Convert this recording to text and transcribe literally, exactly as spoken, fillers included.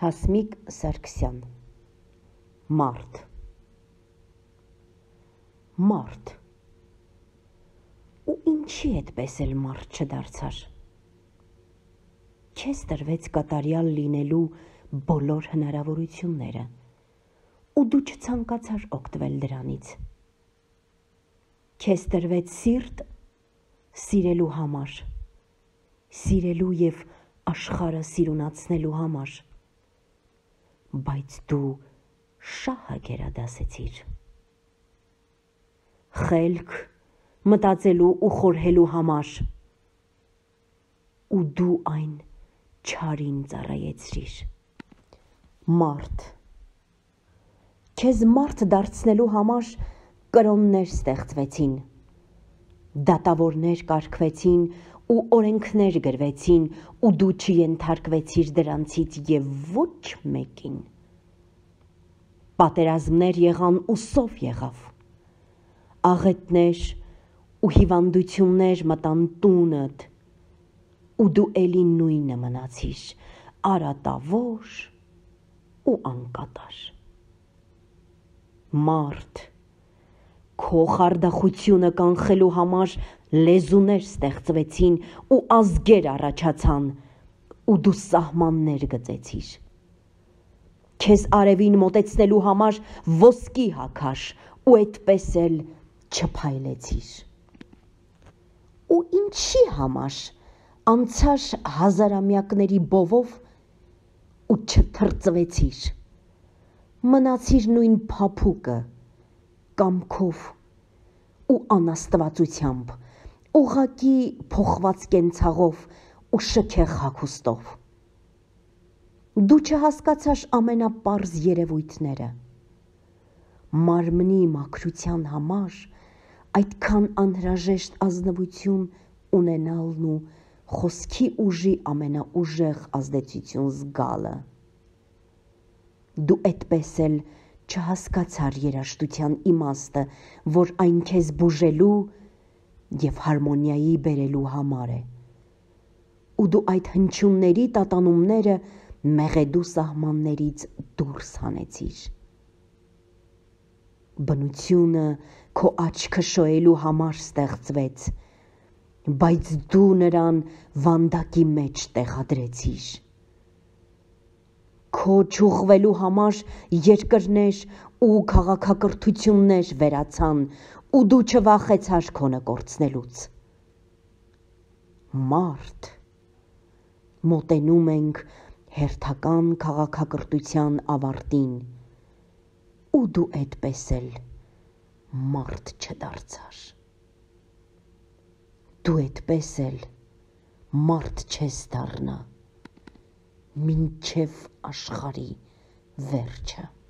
Հասմիկ Սարգսյան Մարդ Մարդ ու ինչի այդպես էլ մարդ չդարձար։ Քեզ տրվեց կատարյալ լինելու բոլոր հնարավորությունները ու դու չցանկացար օգտվել դրանից։ Քեզ տրվեց սիրտ սիրելու համար, սիրելու և աշխարհը սիրունացնելու համար, բայց դու շահը գերադասեցիր։ Խելք մտածելու ու խորհելու համար, ու դու այն չարին ծառայեցրիր։ Մարդ Քեզ մարդ դարձնելու համար կրոններ ստեղծվեցին, դատավորներ կարգվեցին ու օրենքներ գրվեցին, ու դու չենթարկվեցիր դրանցից և ոչ մեկին։ Պատերազմներ եղան ու սով եղավ, աղետներ ու հիվանդություններ մտան տունդ, ու դու էլի նույնը մնացիր, արատավոր ու անկատար։ Մարդ Քո խարդախությունը կանխելու համար լեզուներ ստեղծվեցին ու ազգեր առաջացան, ու դու սահմաններ գծեցիր։ Քեզ արևին մոտեցնելու համար ոսկի հագար ու այդպես էլ չփայլեցիր։ Ու ինչի համար անցար հազարամյակների բովով ու չթրծվեցիր, մնացիր նույն փափուկը, կամքով ու անաստվածությամբ, ուղղակի փոխված կենցաղով ու շքեղ հագուստով։ Դու չհասկացար ամենապարզ երևույթները։ Մարմնի մաքրության համար այդքան անհրաժեշտ ազնվություն ունենալն ու խոսքի ուժի ամենաուժեղ ազդեցություն զգալը։ Դու այդպես էլ չհասկացար երաժշտության իմաստը, որ այն քեզ բուժելու և հարմոնիայի բերելու համար է, ու դու այդ հնչյունների տատանումները մեղեդու սահմաններից դուրս հանեցիր։ Բնությունը քո աչքը շոյելու համար ստեղծվեց, բայց դու նրան վանդակի մեջ տեղադրեցիր։ Քո չուղղվելու համար երկրներ ու քաղաքակրթություններ վերացան, ու դու չվախեցար քոնը կորցնելուց։ Մարդ Մոտենում ենք հերթական քաղաքակրթության ավարտին, ու դու այդպես էլ մարդ չդարձար։ Դու այդպես էլ մարդ չես դառնա մինչև աշխարհի վերջը։